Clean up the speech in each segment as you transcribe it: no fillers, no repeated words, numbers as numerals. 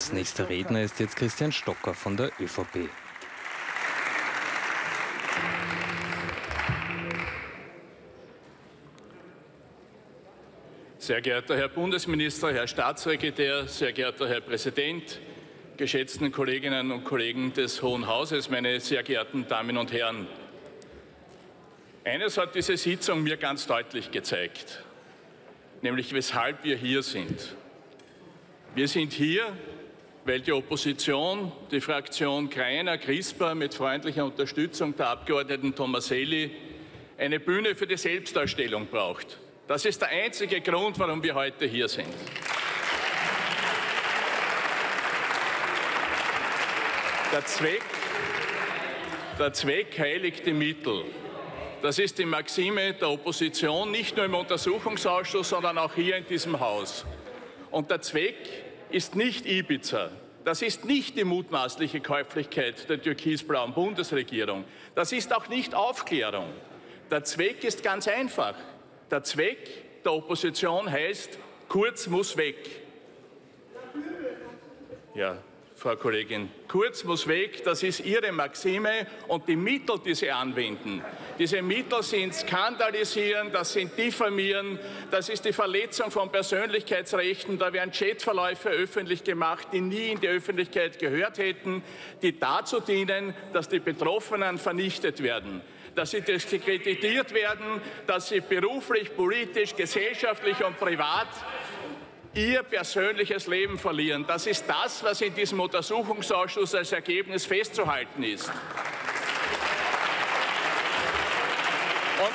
Als nächster Redner ist jetzt Christian Stocker von der ÖVP. Sehr geehrter Herr Bundesminister, Herr Staatssekretär, sehr geehrter Herr Präsident, geschätzten Kolleginnen und Kollegen des Hohen Hauses, meine sehr geehrten Damen und Herren. Eines hat diese Sitzung mir ganz deutlich gezeigt, nämlich weshalb wir hier sind. Wir sind hier, weil die Opposition, die Fraktion Greiner-Crisper mit freundlicher Unterstützung der Abgeordneten Tomaselli eine Bühne für die Selbstdarstellung braucht. Das ist der einzige Grund, warum wir heute hier sind. Der Zweck heiligt die Mittel. Das ist die Maxime der Opposition, nicht nur im Untersuchungsausschuss, sondern auch hier in diesem Haus. Und der Zweck ist nicht Ibiza. Das ist nicht die mutmaßliche Käuflichkeit der türkisblauen Bundesregierung. Das ist auch nicht Aufklärung. Der Zweck ist ganz einfach. Der Zweck der Opposition heißt, Kurz muss weg. Ja, Frau Kollegin, Kurz muss weg, das ist Ihre Maxime und die Mittel, die Sie anwenden. Diese Mittel sind Skandalisieren, das sind Diffamieren, das ist die Verletzung von Persönlichkeitsrechten. Da werden Chatverläufe öffentlich gemacht, die nie in die Öffentlichkeit gehört hätten, die dazu dienen, dass die Betroffenen vernichtet werden, dass sie diskreditiert werden, dass sie beruflich, politisch, gesellschaftlich und privat ihr persönliches Leben verlieren. Das ist das, was in diesem Untersuchungsausschuss als Ergebnis festzuhalten ist. Und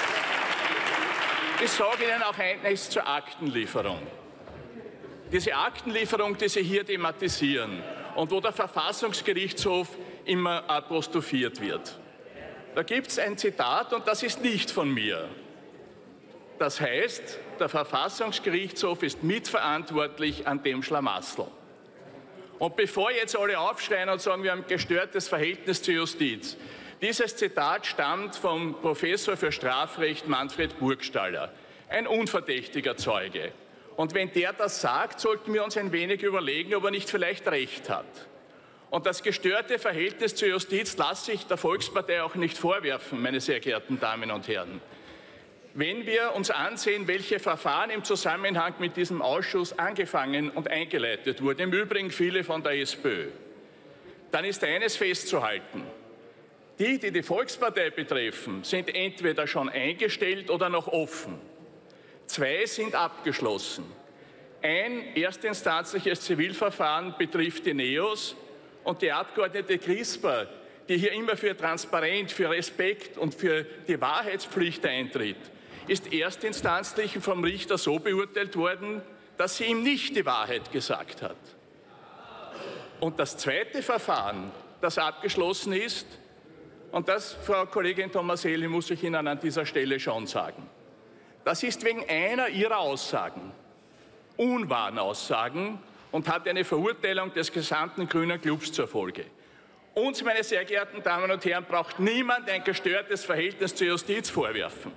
ich sage Ihnen auch eines zur Aktenlieferung. Diese Aktenlieferung, die Sie hier thematisieren und wo der Verfassungsgerichtshof immer apostrophiert wird. Da gibt es ein Zitat und das ist nicht von mir. Das heißt, der Verfassungsgerichtshof ist mitverantwortlich an dem Schlamassel. Und bevor jetzt alle aufschreien und sagen, wir haben ein gestörtes Verhältnis zur Justiz, dieses Zitat stammt vom Professor für Strafrecht Manfred Burgstaller, ein unverdächtiger Zeuge. Und wenn der das sagt, sollten wir uns ein wenig überlegen, ob er nicht vielleicht recht hat. Und das gestörte Verhältnis zur Justiz lasse ich der Volkspartei auch nicht vorwerfen, meine sehr geehrten Damen und Herren. Wenn wir uns ansehen, welche Verfahren im Zusammenhang mit diesem Ausschuss angefangen und eingeleitet wurden, im Übrigen viele von der SPÖ, dann ist eines festzuhalten. Die Volkspartei betreffen, sind entweder schon eingestellt oder noch offen. 2 sind abgeschlossen. Ein erstinstanzliches Zivilverfahren betrifft die NEOS und die Abgeordnete Crisper, die hier immer für Transparenz, für Respekt und für die Wahrheitspflicht eintritt, ist erstinstanzlich vom Richter so beurteilt worden, dass sie ihm nicht die Wahrheit gesagt hat. Und das zweite Verfahren, das abgeschlossen ist, und das, Frau Kollegin Tomaselli, muss ich Ihnen an dieser Stelle schon sagen, das ist wegen einer Ihrer Aussagen, unwahren Aussagen, und hat eine Verurteilung des gesamten grünen Clubs zur Folge. Uns, meine sehr geehrten Damen und Herren, braucht niemand ein gestörtes Verhältnis zur Justiz vorwerfen.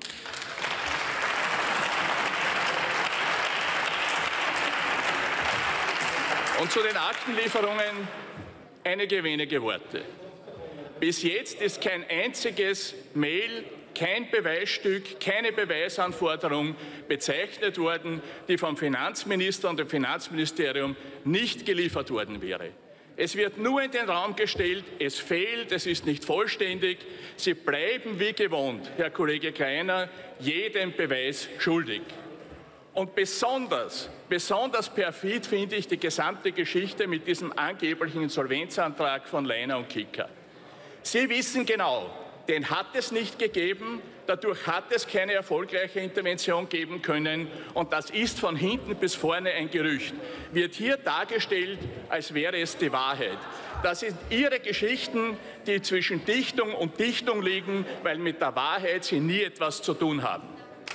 Und zu den Aktenlieferungen einige wenige Worte. Bis jetzt ist kein einziges Mail, kein Beweisstück, keine Beweisanforderung bezeichnet worden, die vom Finanzminister und dem Finanzministerium nicht geliefert worden wäre. Es wird nur in den Raum gestellt, es fehlt, es ist nicht vollständig. Sie bleiben wie gewohnt, Herr Kollege Greiner, jedem Beweis schuldig. Und besonders perfid finde ich die gesamte Geschichte mit diesem angeblichen Insolvenzantrag von Leiner und Kicker. Sie wissen genau, den hat es nicht gegeben, dadurch hat es keine erfolgreiche Intervention geben können und das ist von hinten bis vorne ein Gerücht. Wird hier dargestellt, als wäre es die Wahrheit. Das sind Ihre Geschichten, die zwischen Dichtung und Dichtung liegen, weil mit der Wahrheit Sie nie etwas zu tun haben.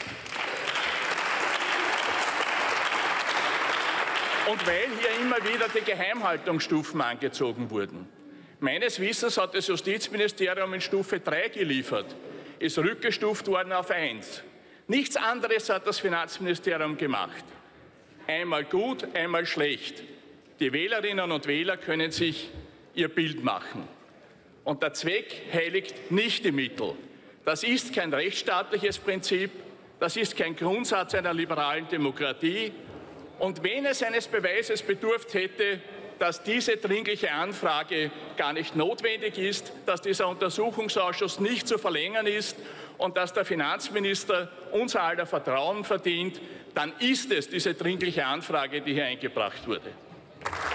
Und weil hier immer wieder die Geheimhaltungsstufen angezogen wurden. Meines Wissens hat das Justizministerium in Stufe 3 geliefert, ist rückgestuft worden auf 1. Nichts anderes hat das Finanzministerium gemacht. Einmal gut, einmal schlecht. Die Wählerinnen und Wähler können sich ihr Bild machen. Und der Zweck heiligt nicht die Mittel. Das ist kein rechtsstaatliches Prinzip, das ist kein Grundsatz einer liberalen Demokratie. Und wenn es eines Beweises bedurft hätte, dass diese dringliche Anfrage gar nicht notwendig ist, dass dieser Untersuchungsausschuss nicht zu verlängern ist und dass der Finanzminister unser aller Vertrauen verdient, dann ist es diese dringliche Anfrage, die hier eingebracht wurde.